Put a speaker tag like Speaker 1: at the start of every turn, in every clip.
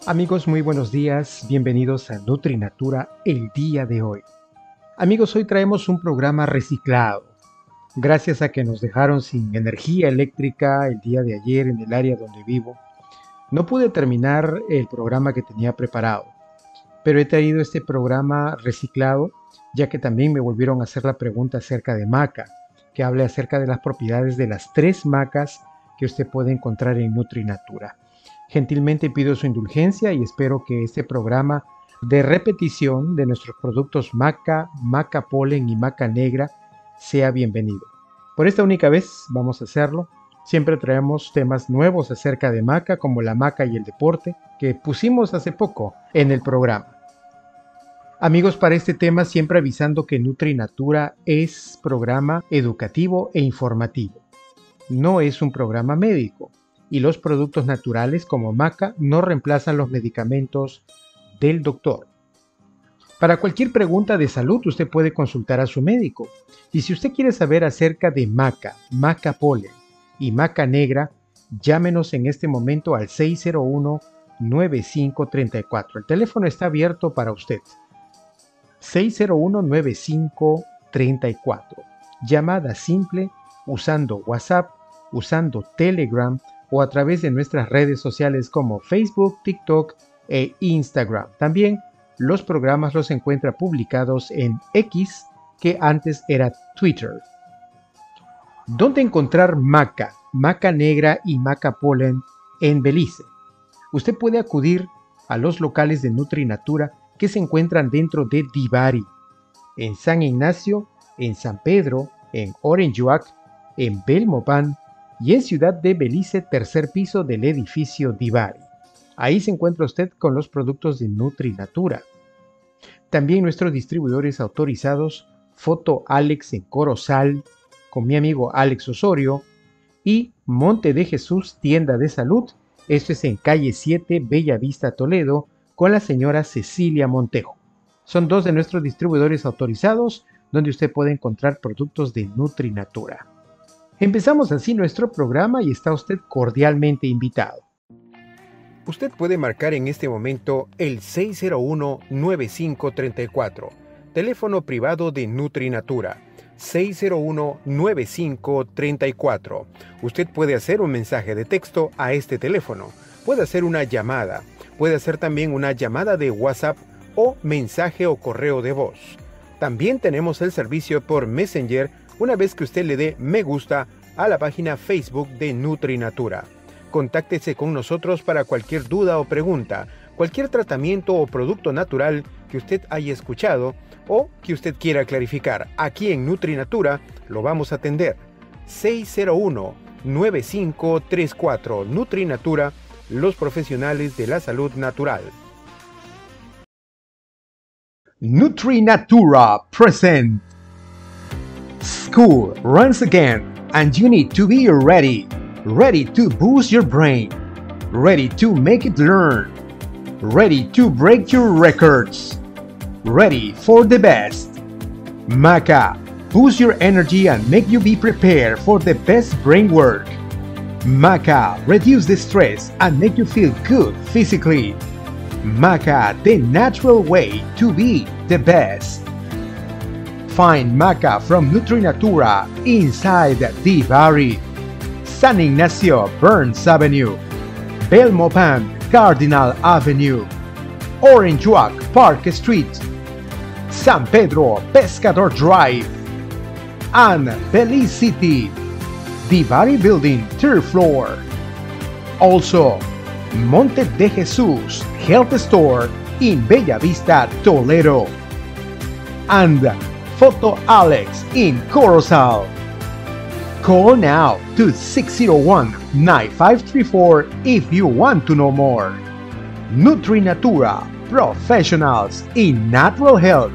Speaker 1: Amigos, muy buenos días, bienvenidos a NutriNatura el día de hoy. Amigos, hoy traemos un programa reciclado. Gracias a que nos dejaron sin energía eléctrica el día de ayer en el área donde vivo, no pude terminar el programa que tenía preparado, pero he traído este programa reciclado ya que también me volvieron a hacer la pregunta acerca de maca, que hable acerca de las propiedades de las 3 macas que usted puede encontrar en NutriNatura. Gentilmente pido su indulgencia y espero que este programa de repetición de nuestros productos maca, maca polen y maca negra sea bienvenido. Por esta única vez vamos a hacerlo. Siempre traemos temas nuevos acerca de maca, como la maca y el deporte, que pusimos hace poco en el programa. Amigos, para este tema siempre avisando que NutriNatura es programa educativo e informativo. No es un programa médico. Y los productos naturales como maca no reemplazan los medicamentos del doctor. Para cualquier pregunta de salud usted puede consultar a su médico. Y si usted quiere saber acerca de maca, maca polen y maca negra, llámenos en este momento al 601-9534. El teléfono está abierto para usted. 601-9534. Llamada simple usando WhatsApp, usando Telegram, o a través de nuestras redes sociales como Facebook, TikTok e Instagram. También los programas los encuentra publicados en X, que antes era Twitter. ¿Dónde encontrar maca, maca negra y maca polen en Belice? Usted puede acudir a los locales de NutriNatura que se encuentran dentro de Divari, en San Ignacio, en San Pedro, en Orangewac, en Belmopan, y en Ciudad de Belice, tercer piso del edificio Divari. Ahí se encuentra usted con los productos de NutriNatura. También nuestros distribuidores autorizados, Foto Alex en Corozal, con mi amigo Alex Osorio, y Monte de Jesús, tienda de salud. Esto es en calle 7, Bellavista, Toledo, con la señora Cecilia Montejo. Son 2 de nuestros distribuidores autorizados, donde usted puede encontrar productos de NutriNatura. Empezamos así nuestro programa y está usted cordialmente invitado. Usted puede marcar en este momento el 601-9534, teléfono privado de NutriNatura, 601-9534. Usted puede hacer un mensaje de texto a este teléfono, puede hacer una llamada, puede hacer también una llamada de WhatsApp o mensaje o correo de voz. También tenemos el servicio por Messenger una vez que usted le dé me gusta a la página Facebook de NutriNatura. Contáctese con nosotros para cualquier duda o pregunta, cualquier tratamiento o producto natural que usted haya escuchado o que usted quiera clarificar. Aquí en NutriNatura lo vamos a atender. 601-9534. NutriNatura, los profesionales de la salud natural. NutriNatura present. School runs again, and you need to be ready to boost your brain, ready to make it learn, ready to break your records, ready for the best. Maca, boost your energy and make you be prepared for the best brain work. Maca, reduce the stress and make you feel good physically. Maca, the natural way to be the best. Find maca from NutriNatura inside Divari, San Ignacio, Burns Avenue, Belmopan, Cardinal Avenue, Orangewac, Park Street, San Pedro, Pescador Drive, and Belize City, Divari Building, 3rd floor. Also, Monte de Jesús Health Store in Bellavista, Toledo, and Foto Alex in Corozal. Call now to 601-9534 if you want to know more. NutriNatura, professionals in natural health.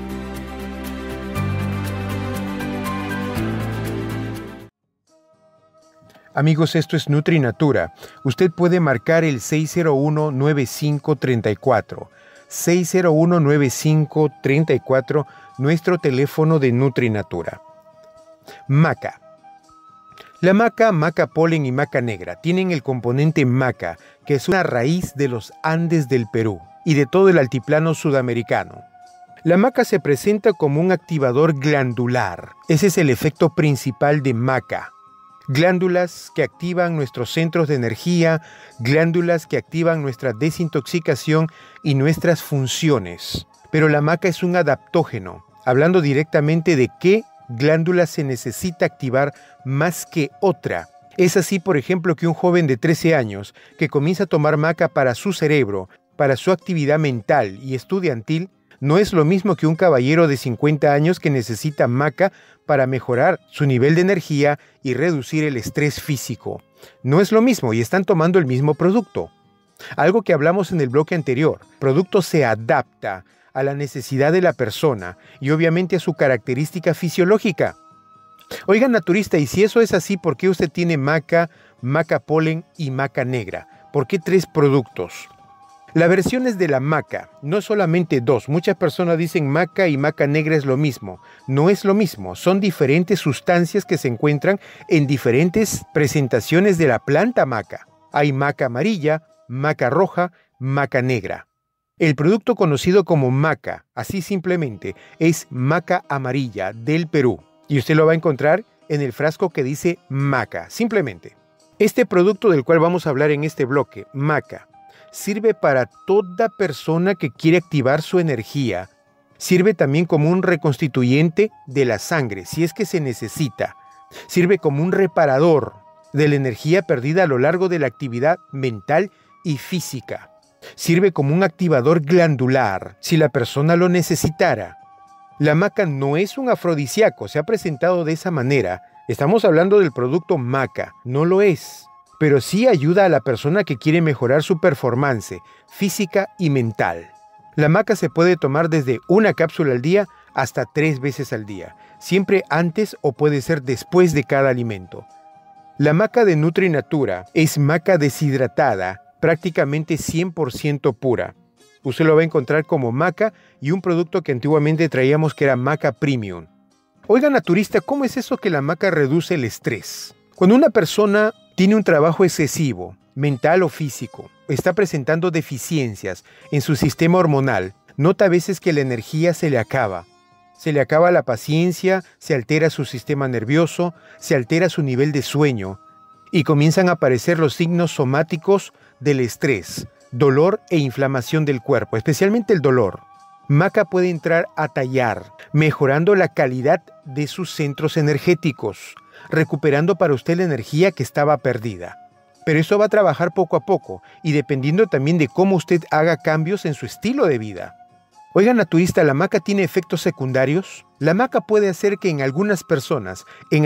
Speaker 1: Amigos, esto es NutriNatura. Usted puede marcar el 601-9534. 601-9534, nuestro teléfono de NutriNatura. Maca.
Speaker 2: La maca, maca polen y maca negra tienen el componente maca, que es una raíz de los Andes del Perú y de todo el altiplano sudamericano. La maca se presenta como un activador glandular. Ese es el efecto principal de maca. Glándulas que activan nuestros centros de energía, glándulas que activan nuestra desintoxicación y nuestras funciones. Pero la maca es un adaptógeno, hablando directamente de qué glándula se necesita activar más que otra. Es así, por ejemplo, que un joven de 13 años que comienza a tomar maca para su cerebro, para su actividad mental y estudiantil, no es lo mismo que un caballero de 50 años que necesita maca para mejorar su nivel de energía y reducir el estrés físico. No es lo mismo y están tomando el mismo producto. Algo que hablamos en el bloque anterior, producto se adapta a la necesidad de la persona y obviamente a su característica fisiológica. Oiga, naturista, y si eso es así, ¿por qué usted tiene maca, maca polen y maca negra? ¿Por qué 3 productos? Las versiones de la maca, no solamente 2. Muchas personas dicen maca y maca negra es lo mismo. No es lo mismo, son diferentes sustancias que se encuentran en diferentes presentaciones de la planta maca. Hay maca amarilla, maca roja, maca negra. El producto conocido como maca, así simplemente, es maca amarilla del Perú. Y usted lo va a encontrar en el frasco que dice maca, simplemente. Este producto del cual vamos a hablar en este bloque, maca, sirve para toda persona que quiere activar su energía. Sirve también como un reconstituyente de la sangre, si es que se necesita. Sirve como un reparador de la energía perdida a lo largo de la actividad mental y física. Sirve como un activador glandular, si la persona lo necesitara. La maca no es un afrodisíaco, se ha presentado de esa manera. Estamos hablando del producto maca, no lo es. Pero sí ayuda a la persona que quiere mejorar su performance física y mental. La maca se puede tomar desde una cápsula al día hasta 3 veces al día, siempre antes o puede ser después de cada alimento. La maca de NutriNatura es maca deshidratada, prácticamente 100% pura. Usted lo va a encontrar como maca y un producto que antiguamente traíamos que era maca premium. Oiga, naturista, ¿cómo es eso que la maca reduce el estrés? Cuando una persona tiene un trabajo excesivo, mental o físico, está presentando deficiencias en su sistema hormonal, nota a veces que la energía se le acaba. Se le acaba la paciencia, se altera su sistema nervioso, se altera su nivel de sueño y comienzan a aparecer los signos somáticos del estrés, dolor e inflamación del cuerpo, especialmente el dolor. Maca puede entrar a tallar, mejorando la calidad de sus centros energéticos, recuperando para usted la energía que estaba perdida. Pero eso va a trabajar poco a poco y dependiendo también de cómo usted haga cambios en su estilo de vida. Oiga, naturista, ¿la maca tiene efectos secundarios? La maca puede hacer que en algunas personas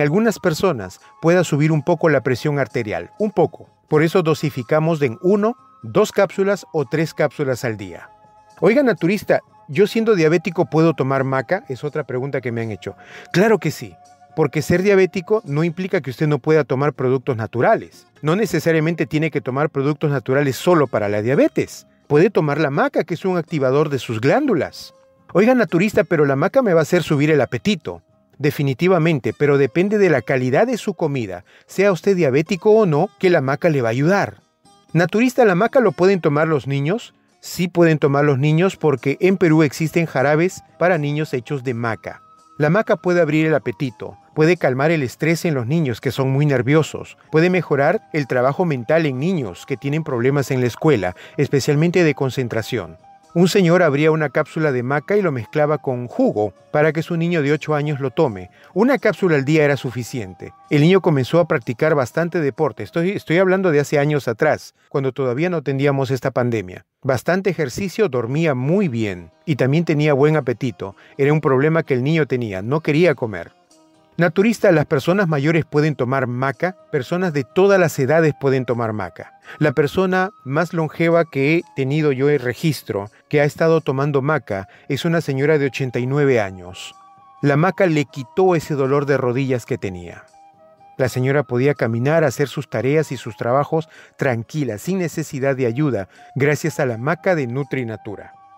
Speaker 2: pueda subir un poco la presión arterial, un poco. Por eso dosificamos en 1, 2 cápsulas o 3 cápsulas al día. Oiga, naturista, ¿yo siendo diabético puedo tomar maca? Es otra pregunta que me han hecho. Claro que sí, porque ser diabético no implica que usted no pueda tomar productos naturales. No necesariamente tiene que tomar productos naturales solo para la diabetes. Puede tomar la maca, que es un activador de sus glándulas. Oiga, naturista, pero la maca me va a hacer subir el apetito. Definitivamente, pero depende de la calidad de su comida, sea usted diabético o no, que la maca le va a ayudar. Naturista, ¿la maca lo pueden tomar los niños? Sí pueden tomar los niños porque en Perú existen jarabes para niños hechos de maca. La maca puede abrir el apetito, puede calmar el estrés en los niños que son muy nerviosos, puede mejorar el trabajo mental en niños que tienen problemas en la escuela, especialmente de concentración. Un señor abría una cápsula de maca y lo mezclaba con jugo para que su niño de 8 años lo tome. Una cápsula al día era suficiente. El niño comenzó a practicar bastante deporte. Estoy hablando de hace años atrás, cuando todavía no teníamos esta pandemia. Bastante ejercicio, dormía muy bien y también tenía buen apetito. Era un problema que el niño tenía, no quería comer. Naturista, las personas mayores pueden tomar maca, personas de todas las edades pueden tomar maca. La persona más longeva que he tenido yo en registro, que ha estado tomando maca, es una señora de 89 años. La maca le quitó ese dolor de rodillas que tenía. La señora podía caminar, hacer sus tareas y sus trabajos tranquila, sin necesidad de ayuda, gracias a la maca de NutriNatura.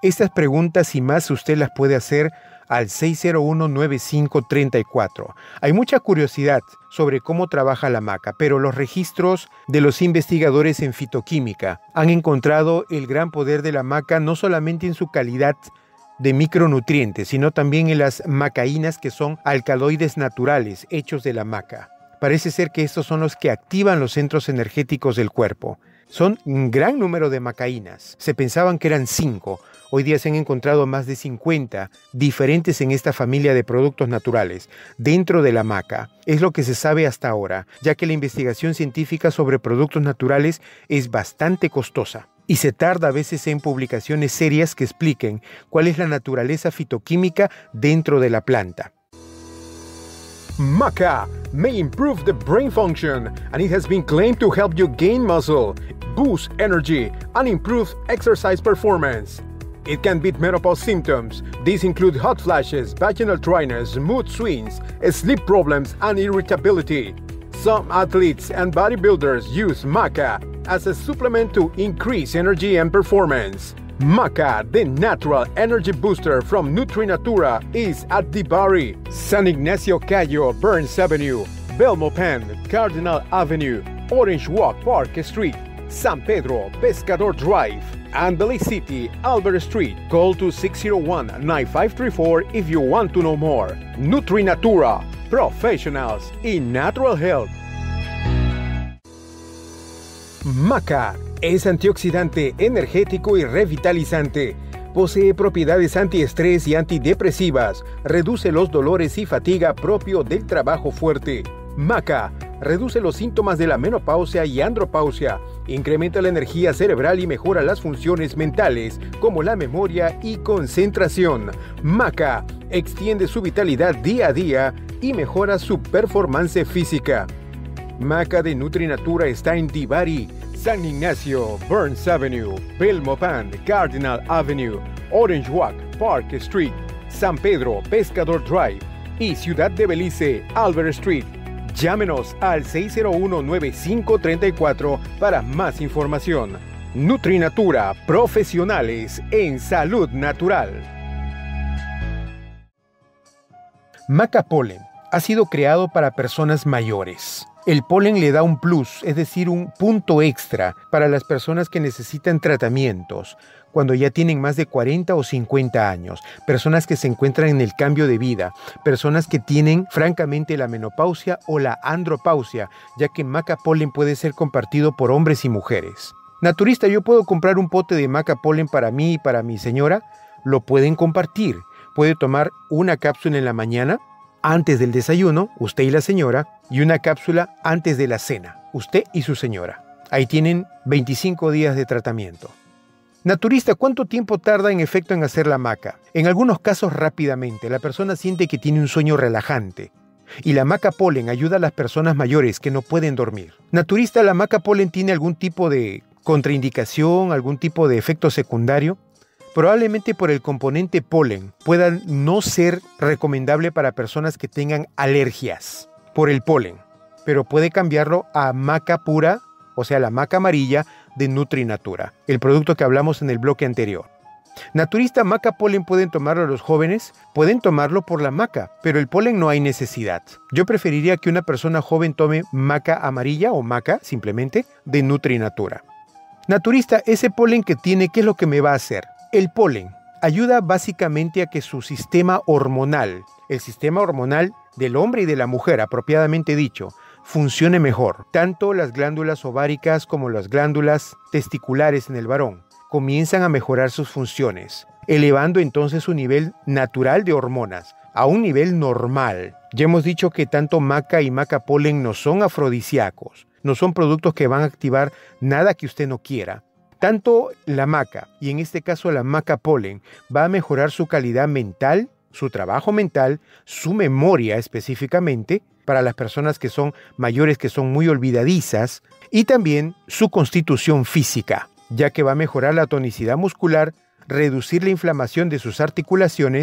Speaker 2: Estas preguntas y más usted las puede hacer al 601-9534. Hay mucha curiosidad sobre cómo trabaja la maca, pero los registros de los investigadores en fitoquímica han encontrado el gran poder de la maca no solamente en su calidad de micronutrientes, sino también en las macaínas, que son alcaloides naturales hechos de la maca. Parece ser que estos son los que activan los centros energéticos del cuerpo. Son un gran número de macaínas. Se pensaban que eran 5. Hoy día se han encontrado más de 50 diferentes en esta familia de productos naturales dentro de la maca. Es lo que se sabe hasta ahora, ya que la investigación científica sobre productos naturales es bastante costosa y se tarda a veces en publicaciones serias que expliquen cuál es la naturaleza fitoquímica dentro de la planta.
Speaker 3: Maca may improve the brain function, and it has been claimed to help you gain muscle, boost energy, and improve exercise performance. It can beat menopause symptoms. These include hot flashes, vaginal dryness, mood swings, sleep problems, and irritability. Some athletes and bodybuilders use maca as a supplement to increase energy and performance. Maca, the natural energy booster from Nutrinatura, is at Dibari, San Ignacio Cayo, Burns Avenue, Belmopan, Cardinal Avenue, Orange Walk Park Street, San Pedro, Pescador Drive, and Belize City, Albert Street. Call to 601-9534 if you want to know more. Nutrinatura, professionals in natural health. Maca es antioxidante, energético y revitalizante. Posee propiedades antiestrés y antidepresivas. Reduce los dolores y fatiga propio del trabajo fuerte. Maca reduce los síntomas de la menopausia y andropausia. Incrementa la energía cerebral y mejora las funciones mentales, como la memoria y concentración. Maca extiende su vitalidad día a día y mejora su performance física. Maca de Nutrinatura está en Dibari, San Ignacio, Burns Avenue, Belmopan, Cardinal Avenue, Orange Walk, Park Street, San Pedro, Pescador Drive y Ciudad de Belice, Albert Street. Llámenos al 601-9534 para más información. Nutrinatura, profesionales en salud natural.
Speaker 2: Maca Polen ha sido creado para personas mayores. El polen le da un plus, es decir, un punto extra para las personas que necesitan tratamientos cuando ya tienen más de 40 o 50 años, personas que se encuentran en el cambio de vida, personas que tienen francamente la menopausia o la andropausia, ya que maca polen puede ser compartido por hombres y mujeres. Naturista, ¿yo puedo comprar un pote de maca polen para mí y para mi señora? Lo pueden compartir. Puede tomar una cápsula en la mañana, antes del desayuno, usted y la señora, y una cápsula antes de la cena, usted y su señora. Ahí tienen 25 días de tratamiento. Naturista, ¿cuánto tiempo tarda en efecto en hacer la maca? En algunos casos rápidamente. La persona siente que tiene un sueño relajante. Y la maca polen ayuda a las personas mayores que no pueden dormir. Naturista, ¿la maca polen tiene algún tipo de contraindicación, algún tipo de efecto secundario? Probablemente por el componente polen pueda no ser recomendable para personas que tengan alergias por el polen, pero puede cambiarlo a maca pura, o sea, la maca amarilla de Nutrinatura, el producto que hablamos en el bloque anterior. Naturista, maca polen pueden tomarlo los jóvenes, pueden tomarlo por la maca, pero el polen no hay necesidad. Yo preferiría que una persona joven tome maca amarilla o maca, simplemente, de Nutrinatura. Naturista, ese polen que tiene, ¿qué es lo que me va a hacer? El polen ayuda básicamente a que su sistema hormonal, el sistema hormonal del hombre y de la mujer, apropiadamente dicho, funcione mejor. Tanto las glándulas ováricas como las glándulas testiculares en el varón comienzan a mejorar sus funciones, elevando entonces su nivel natural de hormonas a un nivel normal. Ya hemos dicho que tanto maca y maca polen no son afrodisíacos, no son productos que van a activar nada que usted no quiera. Tanto la maca, y en este caso la maca polen, va a mejorar su calidad mental, su trabajo mental, su memoria específicamente, para las personas que son mayores, que son muy olvidadizas, y también su constitución física, ya que va a mejorar la tonicidad muscular, reducir la inflamación de sus articulaciones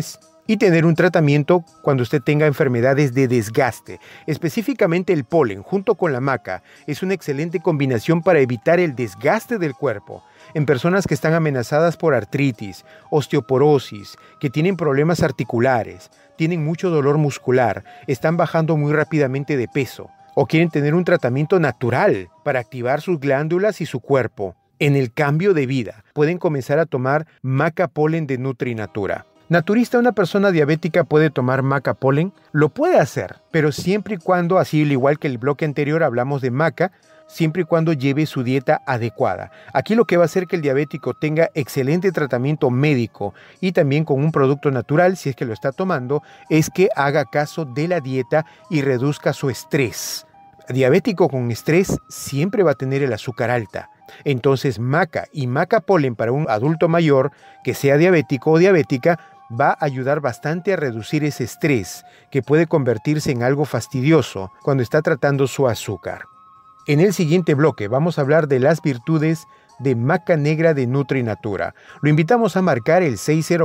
Speaker 2: y tener un tratamiento cuando usted tenga enfermedades de desgaste. Específicamente el polen junto con la maca es una excelente combinación para evitar el desgaste del cuerpo en personas que están amenazadas por artritis, osteoporosis, que tienen problemas articulares, tienen mucho dolor muscular, están bajando muy rápidamente de peso o quieren tener un tratamiento natural para activar sus glándulas y su cuerpo. En el cambio de vida, pueden comenzar a tomar maca polen de Nutrinatura. Naturista, una persona diabética puede tomar maca polen, lo puede hacer, pero siempre y cuando, así al igual que el bloque anterior hablamos de maca, siempre y cuando lleve su dieta adecuada. Aquí lo que va a hacer que el diabético tenga excelente tratamiento médico y también con un producto natural, si es que lo está tomando, es que haga caso de la dieta y reduzca su estrés. Diabético con estrés siempre va a tener el azúcar alta. Entonces maca y maca polen para un adulto mayor que sea diabético o diabética va a ayudar bastante a reducir ese estrés que puede convertirse en algo fastidioso cuando está tratando su azúcar. En el siguiente bloque vamos a hablar de las virtudes de maca negra de Nutrinatura. Lo invitamos a marcar el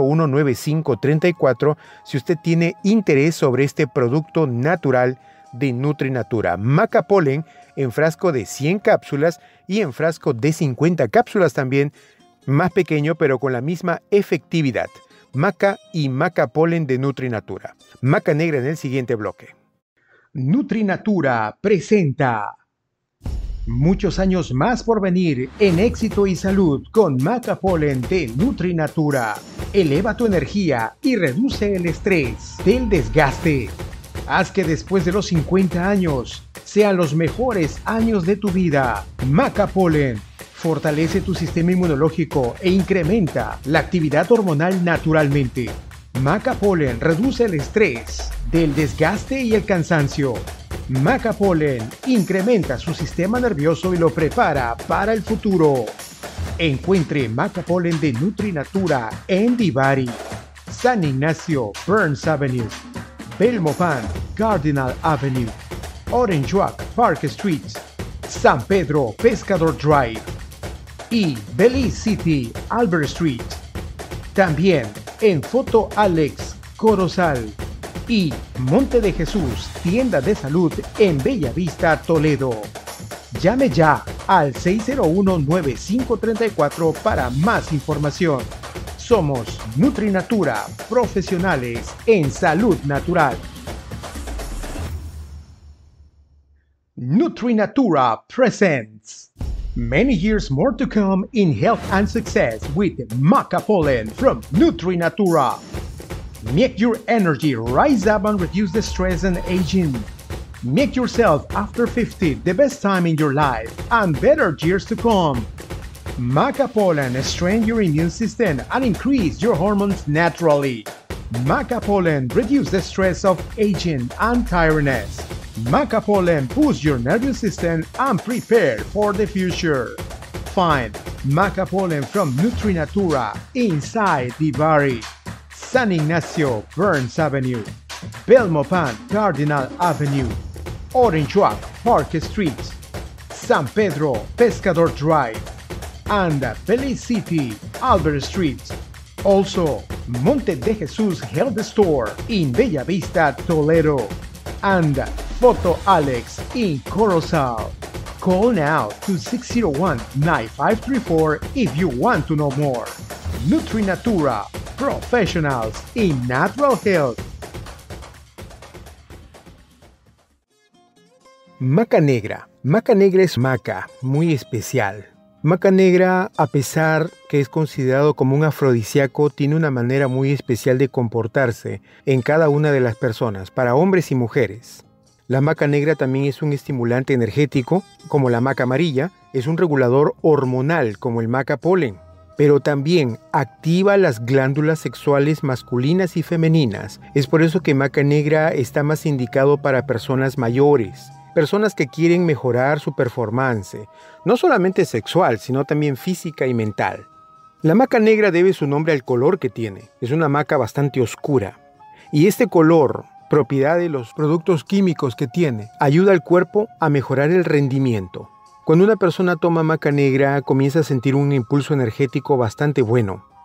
Speaker 2: 601-9534 si usted tiene interés sobre este producto natural de Nutrinatura. Maca polen en frasco de 100 cápsulas y en frasco de 50 cápsulas también, más pequeño pero con la misma efectividad. Maca y maca polen de Nutrinatura. Maca negra en el siguiente bloque.
Speaker 1: Nutrinatura presenta muchos años más por venir en éxito y salud con maca polen de Nutrinatura. Eleva tu energía y reduce el estrés del desgaste. Haz que después de los 50 años sean los mejores años de tu vida. Maca polen fortalece tu sistema inmunológico e incrementa la actividad hormonal naturalmente. Maca polen reduce el estrés del desgaste y el cansancio. Maca polen incrementa su sistema nervioso y lo prepara para el futuro. Encuentre maca polen de Nutrinatura en Divari, San Ignacio, Burns Avenue, Belmopan, Cardinal Avenue, Orange Walk, Park Street, San Pedro, Pescador Drive y Belize City, Albert Street. También en Foto Alex, Corozal y Monte de Jesús, tienda de salud en Bellavista, Toledo. Llame ya al 601-9534 para más información. Somos Nutrinatura, profesionales en salud natural. Nutrinatura presents many years more to come in health and success with maca pollen from Nutrinatura. Make your energy rise up and reduce the stress and aging. Make yourself after 50 the best time in your life and better years to come. Maca pollen strengthens your immune system and increase your hormones naturally. Maca pollen reduces the stress of aging and tiredness. Maca pollen boosts your nervous system and prepare for the future. Find maca pollen from Nutrinatura inside Divari, San Ignacio, Burns Avenue, Belmopan, Cardinal Avenue, Orange Walk, Park Street, San Pedro, Pescador Drive, and Belize City, Albert Street. Also, Monte de Jesús Health Store in Bellavista, Toledo, and Foto Alex in Corozal. Call now to 601-9534 if you want to know more. Nutrinatura, professionals in natural health.
Speaker 2: Maca negra. Maca negra es maca, muy especial. Maca negra, a pesar que es considerado como un afrodisíaco, tiene una manera muy especial de comportarse en cada una de las personas, para hombres y mujeres. La maca negra también es un estimulante energético, como la maca amarilla, es un regulador hormonal, como el maca polen, pero también activa las glándulas sexuales masculinas y femeninas. Es por eso que maca negra está más indicado para personas mayores, personas que quieren mejorar su performance, no solamente sexual, sino también física y mental. La maca negra debe su nombre al color que tiene. Es una maca bastante oscura. Y este color, propiedad de los productos químicos que tiene, ayuda al cuerpo a mejorar el rendimiento. Cuando una persona toma maca negra, comienza a sentir un impulso energético bastante bueno.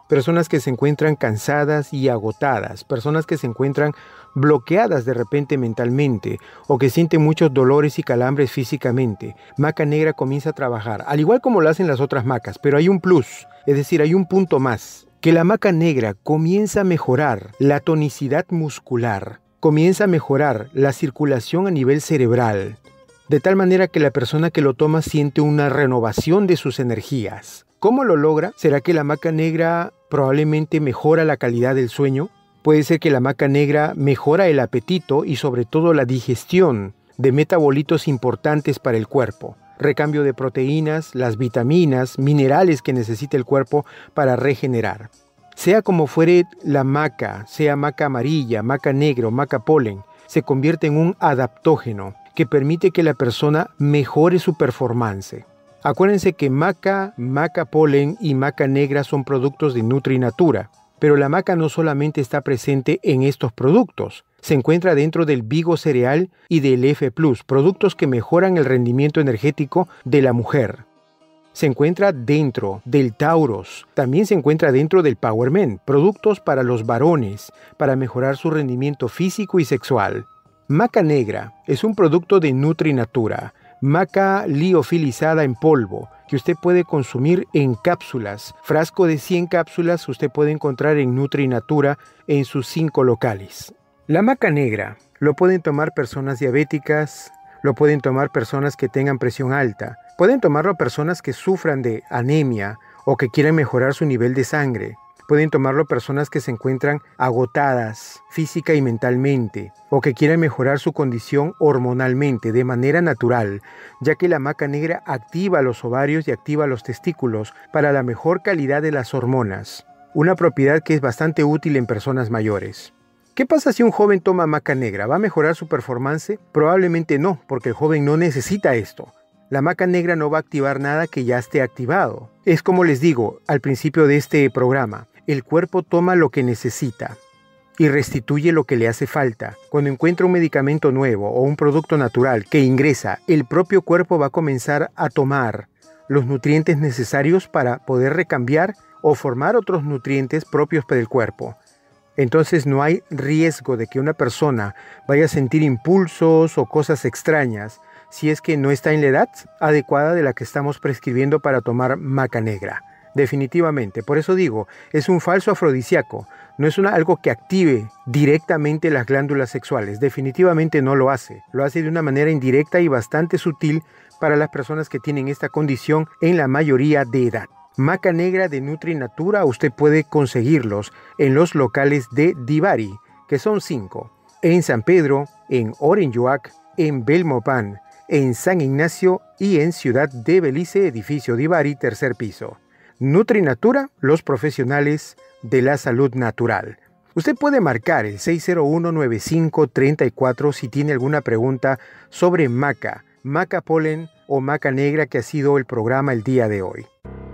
Speaker 2: personas que se encuentran cansadas y agotadas, personas que se encuentran bloqueadas de repente mentalmente o que sienten muchos dolores y calambres físicamente. Maca negra comienza a trabajar, al igual como lo hacen las otras macas, pero hay un plus, es decir, hay un punto más, que la maca negra comienza a mejorar la tonicidad muscular, comienza a mejorar la circulación a nivel cerebral, de tal manera que la persona que lo toma siente una renovación de sus energías. ¿Cómo lo logra? ¿Será que la maca negra probablemente mejora la calidad del sueño? Puede ser que la maca negra mejora el apetito y sobre todo la digestión de metabolitos importantes para el cuerpo. Recambio de proteínas, las vitaminas, minerales que necesita el cuerpo para regenerar. Sea como fuere la maca, sea maca amarilla, maca negra o maca polen, se convierte en un adaptógeno que permite que la persona mejore su performance. Acuérdense que maca, maca polen y maca negra son productos de Nutrinatura, pero la maca no solamente está presente en estos productos, se encuentra dentro del Vigo cereal y del F+, productos que mejoran el rendimiento energético de la mujer. Se encuentra dentro del Tauros, también se encuentra dentro del Powerman, productos para los varones, para mejorar su rendimiento físico y sexual. Maca negra es un producto de Nutrinatura, maca liofilizada en polvo, que usted puede consumir en cápsulas. Frasco de 100 cápsulas usted puede encontrar en Nutrinatura en sus 5 locales. La maca negra lo pueden tomar personas diabéticas, lo pueden tomar personas que tengan presión alta, pueden tomarlo personas que sufran de anemia o que quieran mejorar su nivel de sangre. Pueden tomarlo personas que se encuentran agotadas física y mentalmente o que quieran mejorar su condición hormonalmente de manera natural, ya que la maca negra activa los ovarios y activa los testículos para la mejor calidad de las hormonas, una propiedad que es bastante útil en personas mayores. ¿Qué pasa si un joven toma maca negra? ¿Va a mejorar su performance? Probablemente no, porque el joven no necesita esto. La maca negra no va a activar nada que ya esté activado. Es como les digo al principio de este programa. El cuerpo toma lo que necesita y restituye lo que le hace falta. Cuando encuentra un medicamento nuevo o un producto natural que ingresa, el propio cuerpo va a comenzar a tomar los nutrientes necesarios para poder recambiar o formar otros nutrientes propios para el cuerpo. Entonces no hay riesgo de que una persona vaya a sentir impulsos o cosas extrañas si es que no está en la edad adecuada de la que estamos prescribiendo para tomar maca negra. Definitivamente, por eso digo, es un falso afrodisíaco, no es algo que active directamente las glándulas sexuales, definitivamente no lo hace de una manera indirecta y bastante sutil para las personas que tienen esta condición en la mayoría de edad. Maca negra de Nutrinatura usted puede conseguirlos en los locales de Divari, que son 5, en San Pedro, en Orinjuac, en Belmopan, en San Ignacio y en Ciudad de Belice, edificio Divari, 3er piso. Nutrinatura, los profesionales de la salud natural. Usted puede marcar el 601-9534 si tiene alguna pregunta sobre maca, maca polen o maca negra, que ha sido el programa el día de hoy.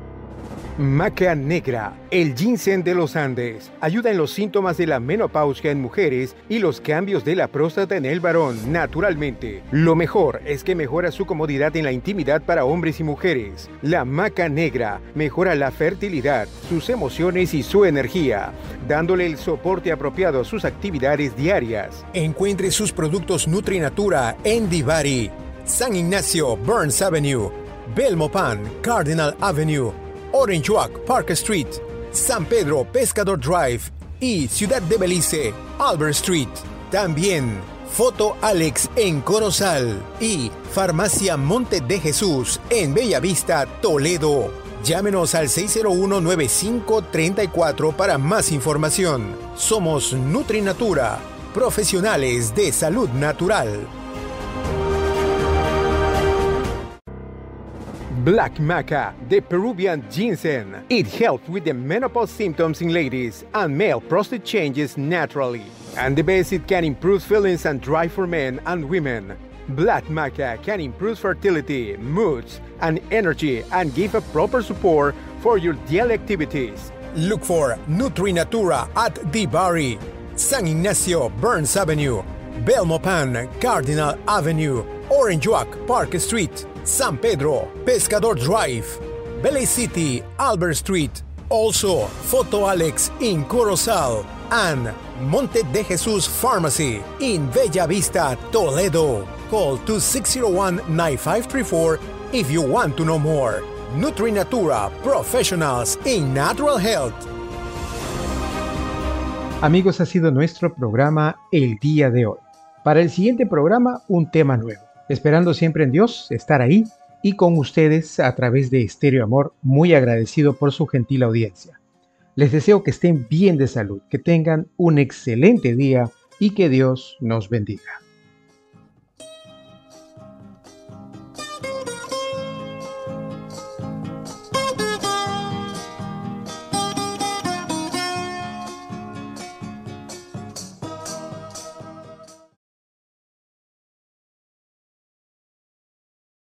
Speaker 3: Maca negra, el ginseng de los Andes, ayuda en los síntomas de la menopausia en mujeres y los cambios de la próstata en el varón naturalmente. Lo mejor es que mejora su comodidad en la intimidad para hombres y mujeres. La maca negra mejora la fertilidad, sus emociones y su energía, dándole el soporte apropiado a sus actividades diarias.
Speaker 4: Encuentre sus productos Nutrinatura en Divari, San Ignacio, Burns Avenue, Belmopan, Cardinal Avenue, Orinjuac, Park Street, San Pedro, Pescador Drive y Ciudad de Belice, Albert Street. También Foto Alex en Corozal y Farmacia Monte de Jesús en Bellavista, Toledo. Llámenos al 601-9534 para más información. Somos Nutrinatura, profesionales de salud natural.
Speaker 3: Black Maca, the Peruvian ginseng. It helps with the menopause symptoms in ladies and male prostate changes naturally. And the best, it can improve feelings and drive for men and women. Black Maca can improve fertility, moods, and energy and give a proper support for your daily activities.
Speaker 4: Look for Nutrinatura at Divari, San Ignacio, Burns Avenue, Belmopan, Cardinal Avenue, Orinjuac, Park Street, San Pedro, Pescador Drive, Belice City, Albert Street, Also, Photo Alex in Corozal and Monte de Jesus Pharmacy in Bella Vista, Toledo. Call 2601-9534 if you want to know more. NutriNatura, professionals in natural health.
Speaker 1: Amigos, ha sido nuestro programa el día de hoy. Para el siguiente programa, un tema nuevo. Esperando siempre en Dios, estar ahí y con ustedes a través de Estéreo Amor, muy agradecido por su gentil audiencia. Les deseo que estén bien de salud, que tengan un excelente día y que Dios nos bendiga.